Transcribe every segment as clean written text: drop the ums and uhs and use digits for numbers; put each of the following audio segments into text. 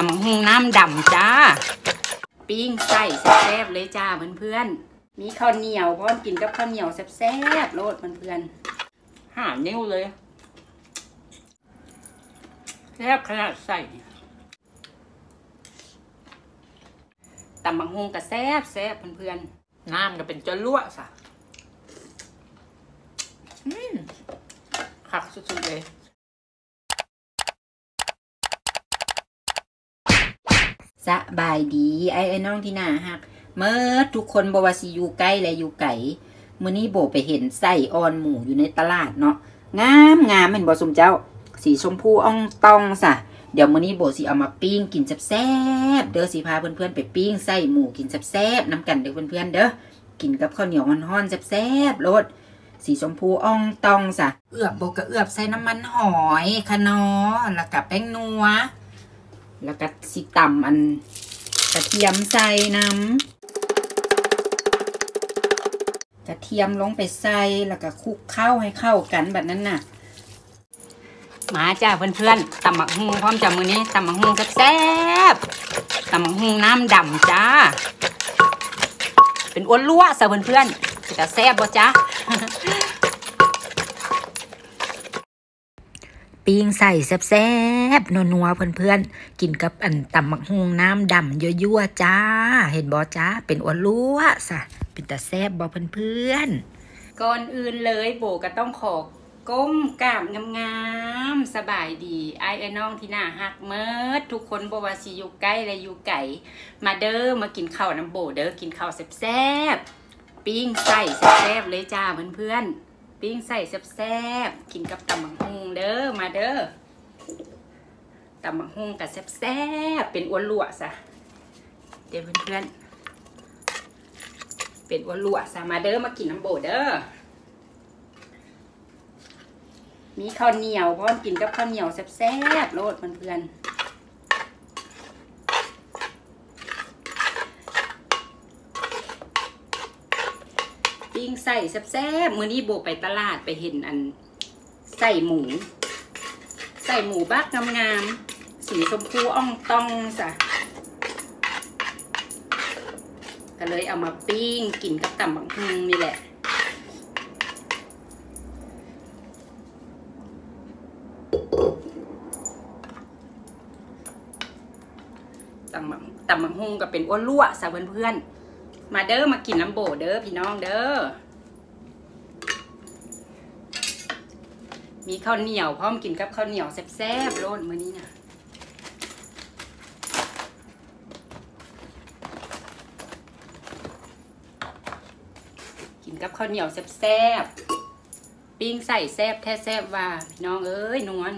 ำบักหุ่งน้ำดำจ้าปิ้งไส้แซ่บๆเลยจ้าเพื่อนๆมีข้าวเหนียวพร้อมกินกับข้าวเหนียวแซ่บๆโลดเพื่อนๆห่านิ้วเลยแซ่บขนาดใส่ตำบักหุ่งกับแซ่บเพื่อนๆน้ำก็เป็นจนลวกสะขักสุดๆเลยสบายดีไอ้น้องที่น่าฮักเมื่อทุกคนบวาสิอยู่ใกล้และอยู่ไกลมื้อนี้โบไปเห็นไส้อ่อนหมูอยู่ในตลาดเนาะงามเห็นบ่สมเจ้าสีชมพูอ่องตองสะเดี๋ยวมื้อนี้โบสิเอามาปิ้งกินแซ่บๆเด้อสิพาเพื่อนๆไปปิ้งไส้หมูกินแซ่บๆน้ำกันเด้อเพื่อนๆเด้อกินกับข้าวเหนียวฮ้อนๆแซ่บๆโลดสีชมพูอ่องตองสะเอือบโบก็เอือบใส่น้ำมันหอยคะน้อแล้วก็แป้งนัวแล้วก็สิตำอันกระเทียมใส่น้ำกระเทียมลงไปใส่แล้วก็คลุกเข้าให้เข้ากันแบบนั้นน่ะมาจ้าเพื่อนๆตำบักหุ่งพร้อมจากมือนี้ตำบักหุ่งแซ่บตำบักหุ่งน้ำดำจ้าเป็นอ้วนลั่วซะเพื่อนๆจะแซ่บบ่จ้าปิ้งใส่แซ่บๆนัวๆเพื่อนๆกินกับอันตำบักหุ่งน้ำดำยั่วๆจ้าเห็นบ่จ้าเป็นอ้วนลั่วซะเป็นแต่แซ่บบ่เพื่อนๆก่อนอื่นเลยโบก็ต้องขอก้มกราบงามๆสบายดีไอ้น้องที่น่าฮักเมิดทุกคนบ่ว่าสิอยู่ใกล้และอยู่ไกลมาเด้อมากินข้าวน้ำโบเด้อกินข้าวแซ่บๆปิ้งใส่แซ่บๆเลยจ้าเพื่อนๆปิ้งใส่แซ่บๆกินกับตำบักหุ่งเด้อมาเด้อตำบักหุ่งกับแซ่บๆเป็นอ้วนลั่วซะเดี๋ยวเพื่อนๆเป็นอ้วนลั่วซะมาเด้อมากินน้ำโบเด้อมีข้าวเหนียวพร้อมกินกับข้าวเหนียวแซ่บๆโลดเพื่อนๆปิ้งใส่แซ่บๆมื้อนี้โบไปตลาดไปเห็นอันใส่หมูบักงามๆสีชมพูอ่องตองจ้ะก็เลยเอามาปิ้งกินกับตำบักหุ่งนี่แหละตำบักหุ่งก็เป็นอ้วนลั่วซะเพื่อนๆมาเด้อมากินน้ำโบเด้อพี่น้องเด้อมีข้าวเหนียวพร้อมกินกับข้าวเหนียวแซ่บๆโลดมื้อนี้นะกินกับข้าวเหนียวแซ่บๆปิ้งใส่แซ่บแท้แซ่บว่าพี่น้องเอ้ยนัว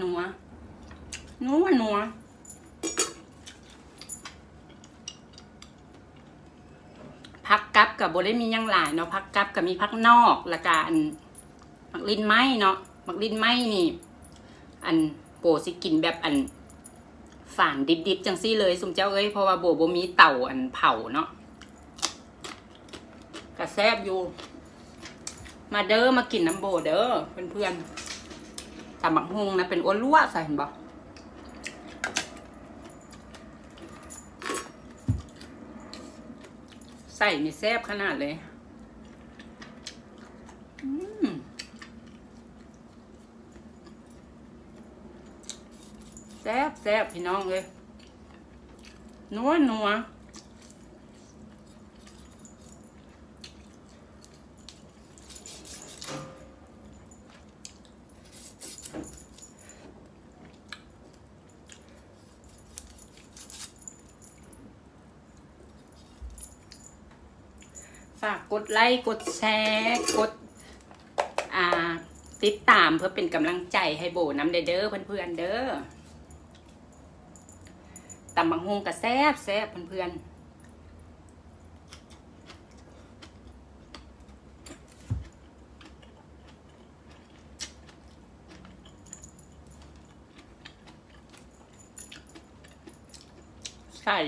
ผักกับกับโบได้มียังหลายเนาะผักกับกับมีผักนอกและกอันมักลิ้นไม้เนาะมักลิ้นไม้นี่อันโบสิกินแบบอันฝานดิบๆจังซี่เลยสมเจ้าเอ้ยเพราะว่าโบมีเต่าอันเผาเนาะกระแซบอยู่มาเด้อมากินน้ำโบเด้อเพื่อนๆตำบักหุ่งนะเป็นอ้วนลั่วใส่เห็นบ่ใส่นี่แซ่บขนาดเลยแซ่บพี่น้องเลยนัวฝากกดไลค์กดแชร์กดติดตามเพื่อเป็นกำลังใจให้โบน้ำเด้อเพื่อนๆเด้อตำบักหุ่งกับแซ่บเพื่อนๆใช่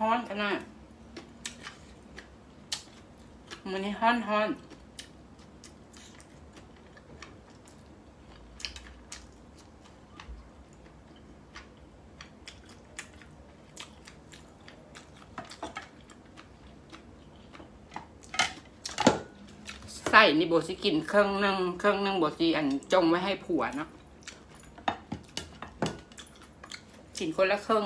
ฮ้อนขนาดมันนี่ฮ้อนใส่นี่โบสิกินเครื่องนึงโบสิอันจงไว้ให้ผัวเนาะกินคนละครึ่ง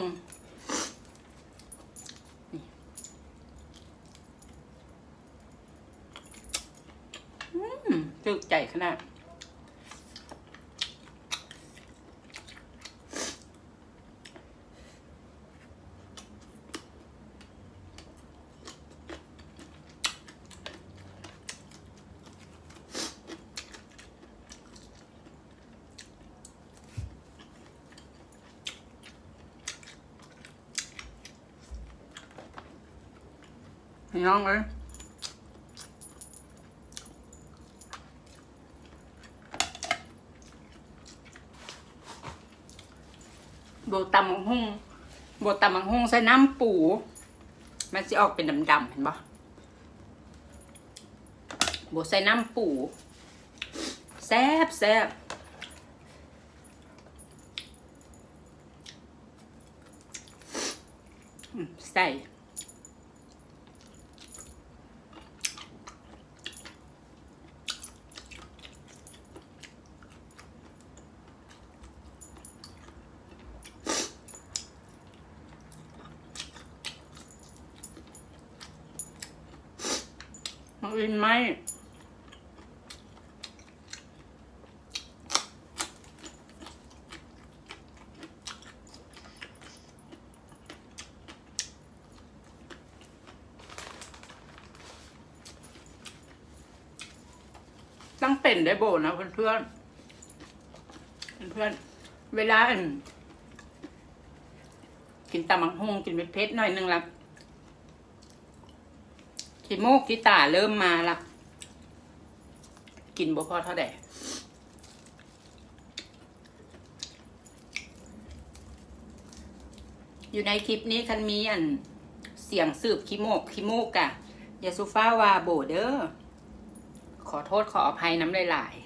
ตึกใจขนาดน้องเลยโบตำมังหุ่งใส่น้ำปูมันจะออกเป็นดำๆเห็นปะโบใส่น้ำปูแซ่บใส่อินไหมต้องเป็นได้โบนะเพื่อนเวลากินตำบักหุ่งกินเผ็ดหน่อยนึงละขี้มูกขี้ตาเริ่มมาละกินบ่พอเท่าใดอยู่ในคลิปนี้คันมีเสียงสืบขี้มูกอะอย่าซูฟ้าว่าโบเด้อขอโทษขออภัยน้ำหลาย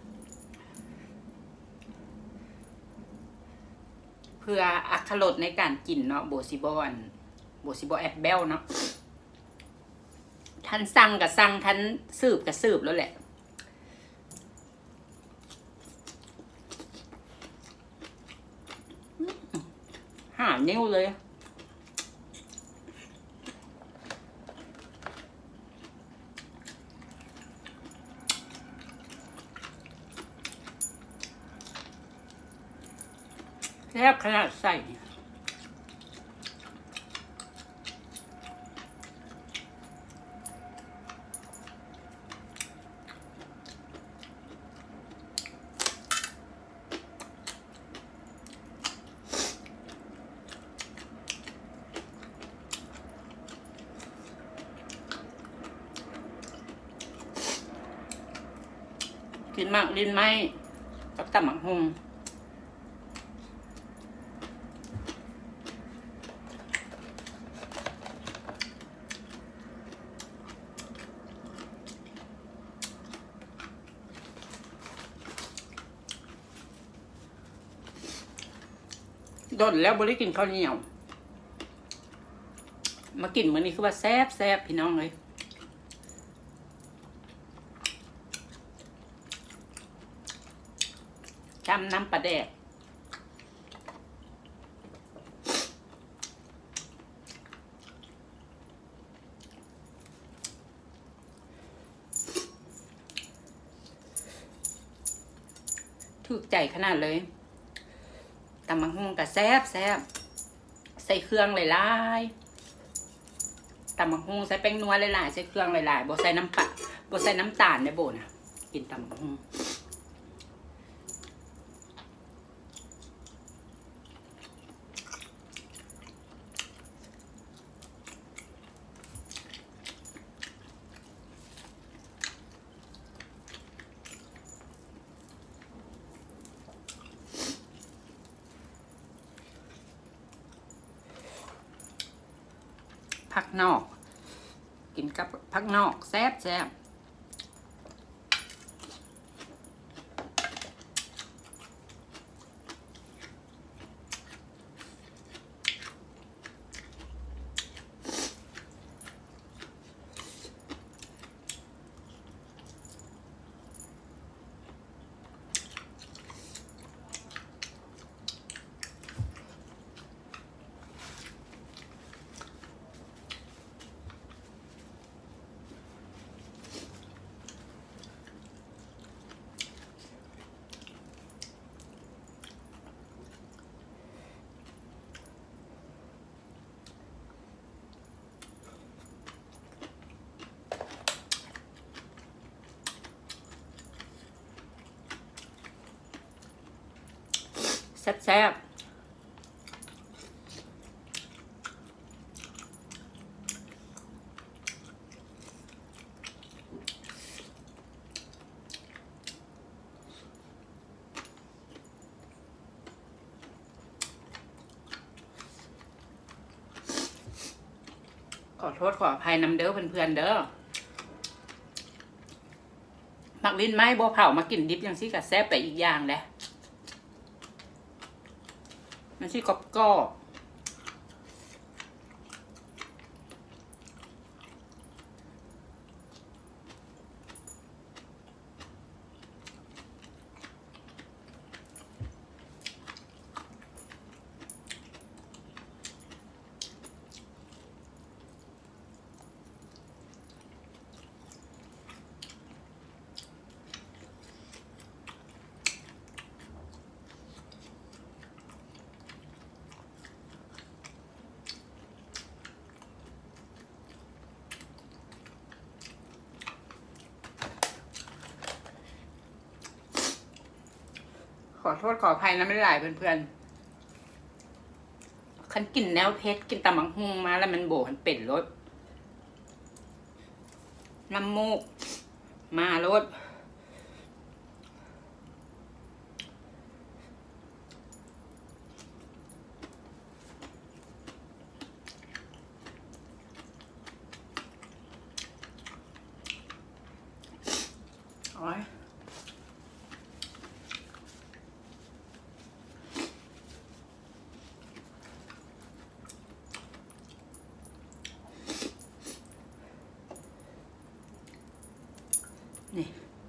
ๆเพื่ออรรถรสในการกินเนาะโบซิบแอบเบลเนาะท่านสั่งกับสั่งท่านสืบกับสืบแล้วแหละหานิ้วเลยแทบขนาดใส่กินมากลิ้นไหมกับตำบักหุ่งโดนแล้วบ่ได้กินข้าวเหนียวมากินมื้อนี้คือว่าแซ่บพี่น้องเลยจำน้ำปลาแดกถูกใจขนาดเลยตำบักหุ่งกับแซ่บใส่เครื่องหลายๆตำบักหุ่งใส่แป้งนัวหลายๆใส่เครื่องหลายๆบ่ใส่น้ำปลาบ่ใส่น้ำตาลในโบนะกินตำบักหุ่งผักนอก กินกับผักนอกแซ่บแซ่บแซ่บแซ่บขอโทษขออภัยนำเด้อเพื่อนๆเด้อมักลิ้นไม้บัวเผามากินดิบอย่างซี่กับแซ่บไปอีกอย่างแหละมันชื่อกรอบกรอบขอโทษขออภัยนะไม่ได้หลายเพื่อนๆคันกินแนวเพชรกินตำบักหุ่งมาแล้วมันโบมันเป็นรสน้ำมูกมารสโอ้ยนี่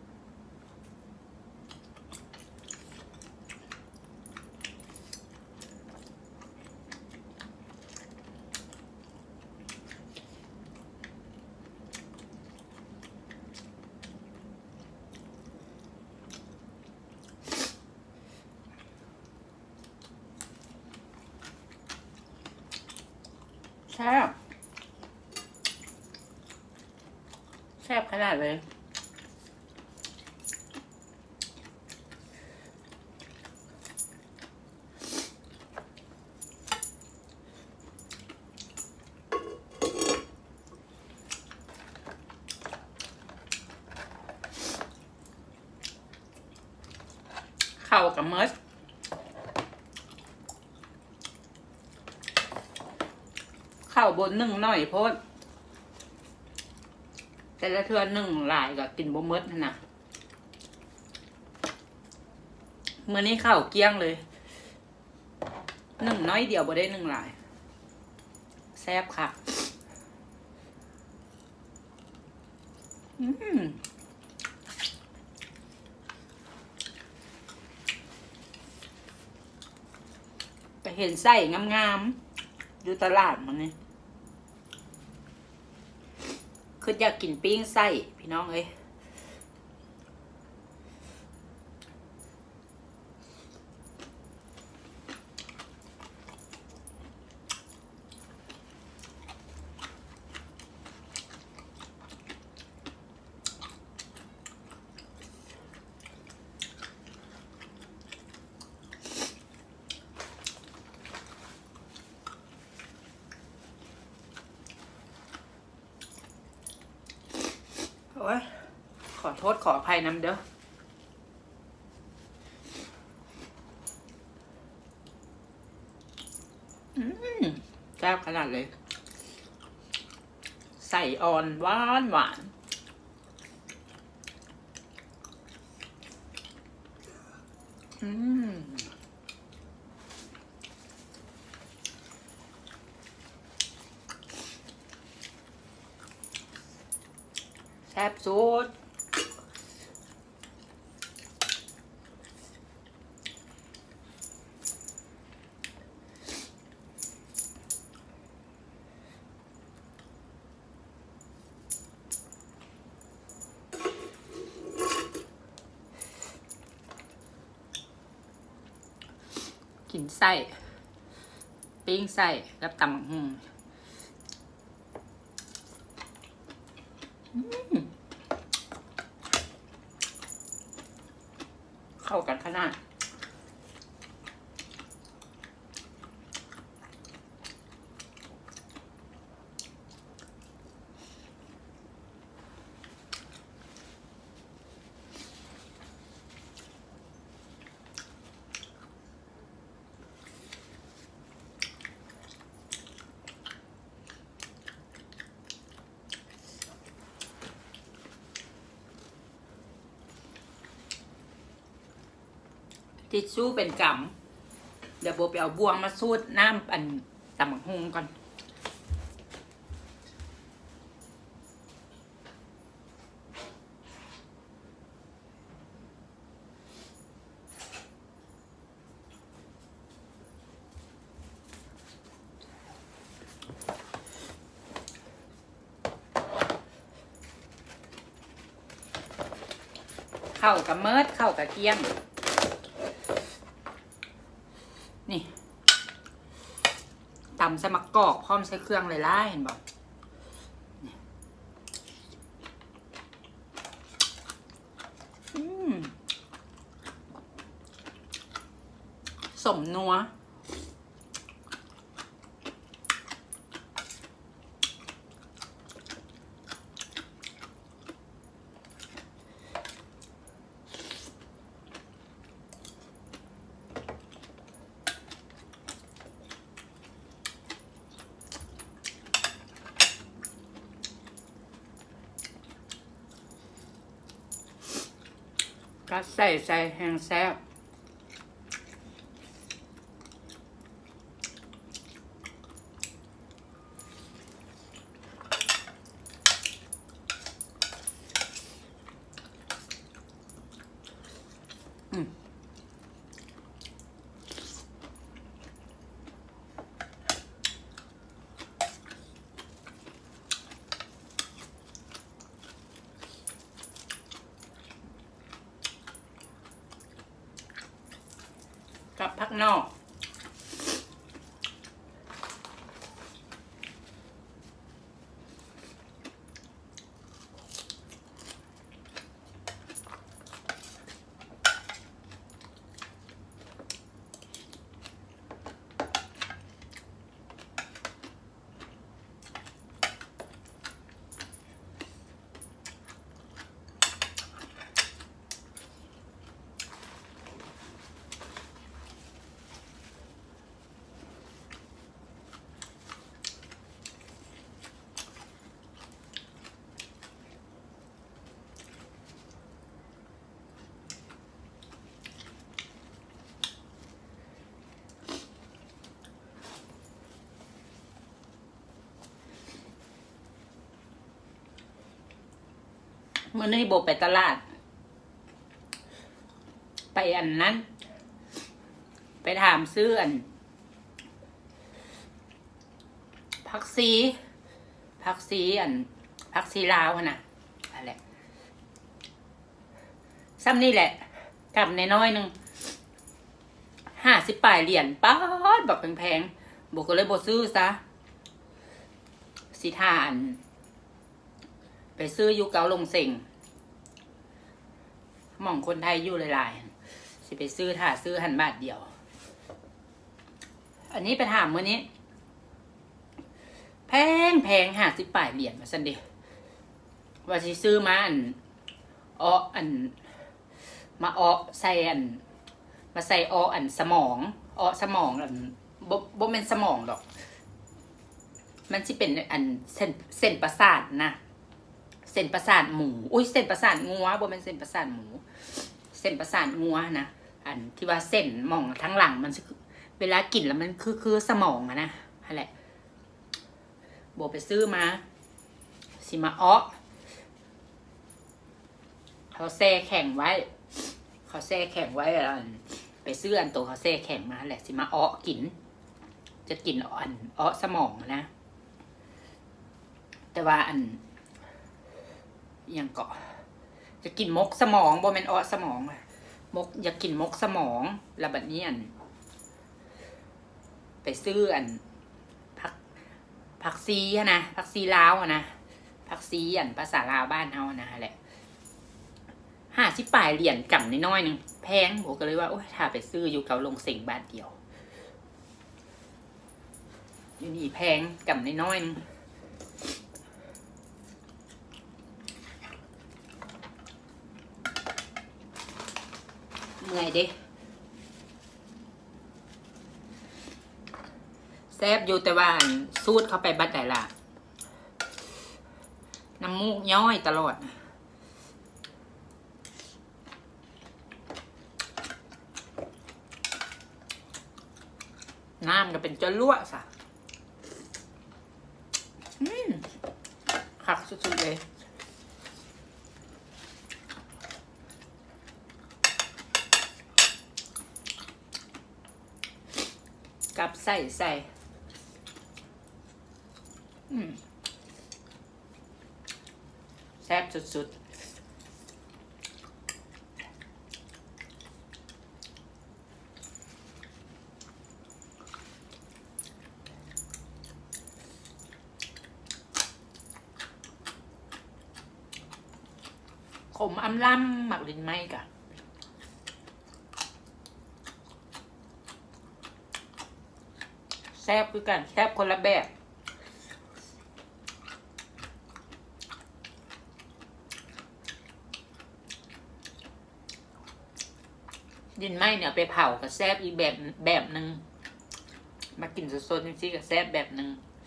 แซ่บแซ่บขนาดเลยเข้ากับเมิร์สเข้าบนหนึ่งหน่อยโพดแต่ละเทือหนึ่งหลายก็กินบ่เมิร์สนะมื้อนี้เข้าเกี้ยงเลยหนึ่งน้อยเดียวบ่ได้หนึ่งหลายแซ่บค่ะไปเห็นไส้งามๆอยู่ตลาดมันนี่คืออยากกินปิ้งไส้พี่น้องเอ้ยโอ้ยขอโทษขออภัยนำเด้อแซ่บขนาดเลยใส่อ่อนหวานหวานแซ่บสุดกินไส้ปิ้งไส้กับตำหุ่งเข้ากันขนาดทิชชู่เป็นกำเดี๋ยวโบไปเอาบ่วงมาสูดน้ำอันตำบักหุ่งก่อนเข้ากับเมิดเข้ากับเกี๊ยมนี่ตำใส่มะกอกพร้อมใส่เครื่องเลยล่ะเห็นบอกสมนัวก็ใส่แห้งแซ่บกับผักนอกเมื่อนี้โบไปตลาดไปอันนั้นไปถามซื้ออันผักซีอันผักซีลาวน่ะอะไรซ้ำนี่แหละกับในน้อยหนึ่ง50 ปลายเหรียญป๊าดแบบแพงๆโบก็เลยโบซื้อซะสิทานไปซื้ออยู่เกาลงเซ็งหม่องคนไทยอยู่หลายๆสิไปซื้อหันบาทเดียวอันนี้ไปถามมื้อนี้แพง50 ปลายเหรียญมาสันเดีว่าสิซื้อมามาใส่สมองอันบ่เป็นสมองดอกมันสิเป็นอันเส้นประสาทนะเส้นประสาทหมูอุ้ยเส้นประสาทงัวบ่เป็นเส้นประสาทหมูเส้นประสาทงัวนะอันที่ว่าเส้นมองทั้งหลังมันเวลากินแล้วมันคือสมองอะนะนั่นแหละโบไปซื้อมาสิมาอ้อเขาแช่แข็งไว้ไปซื้ออันโตเขาแช่แข็งมาแหละสิมาอ้อกินจะกินอันอ้อสมองนะแต่ว่าอันยังเกาะจะกินมกสมองบ่แม่นอ้อสมองมกอยากกินมกสมองแล้วบัดนี้อันไปซื้ออันผักซีนะผักซีลาวนะผักซีอันภาษาลาวบ้านเฮานะแหละ50 ปลายเหรียญกำน้อยๆนึงแพงโหก็เลยว่าโอ้ยถ้าไปซื้ออยู่เกาลงเส็งบาทเดียวอยู่นี่แพงกำน้อยๆนึงเมื่อยเด้แซ่บอยู่แต่ว่าสูดเข้าไปบัดไหนล่ะน้ำมูกย้อยตลอดน้ำก็เป็นจนรั่วสะขักสุดๆเลยกับใส่แซ่บสุดๆขมอำล่ำหมักลิ้นไหมกะแซ่บคือกันแซ่บคนละแบบดินไหมเนี่ยไปเผากับแซ่บอีกแบบหนึ่งมากินสดๆจริงๆกับแซ่บแบบหนึ่ง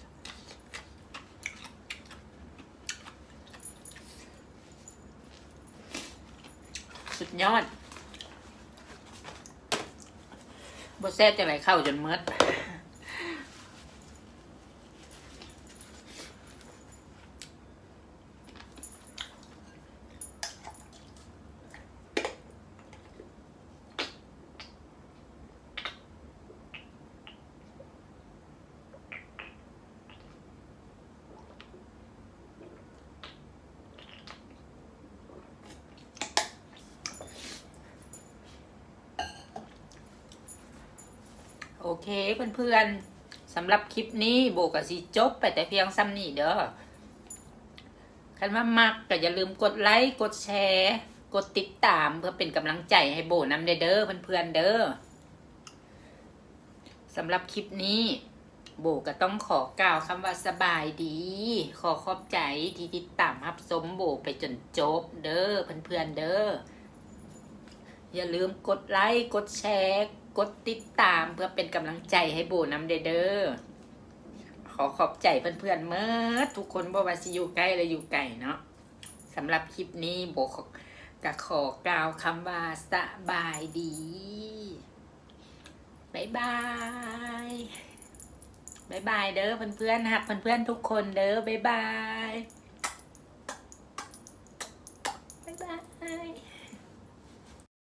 สุดยอดบ่แซ่บจะไหลเข้าจนเมิดโอเคเพื่อนๆสำหรับคลิปนี้โบกับสิจบไปแต่เพียงซ้ำนี่เด้อคันว่ามักก็อย่าลืมกดไลค์กดแชร์กดติดตามเพื่อเป็นกำลังใจให้โบนำเด้อเพื่อนๆเด้อสำหรับคลิปนี้โบก็ต้องขอกล่าวคำว่าสบายดีขอขอบใจที่ติดตามรับชมโบไปจนจบเด้อเพื่อนๆเด้ออย่าลืมกดไลค์กดแชร์กดติดตามเพื่อเป็นกำลังใจให้โบนำเด้อขอขอบใจเพื่อนๆเมื่อทุกคนบ่ว่าสิอยู่ใกล้หรืออยู่ไกลเนาะสำหรับคลิปนี้โบก็ขอกล่าวคำว่าสบายดีบ๊ายบายเด้อเพื่อนๆหักเพื่อนๆทุกคนเด้อบ๊ายบาย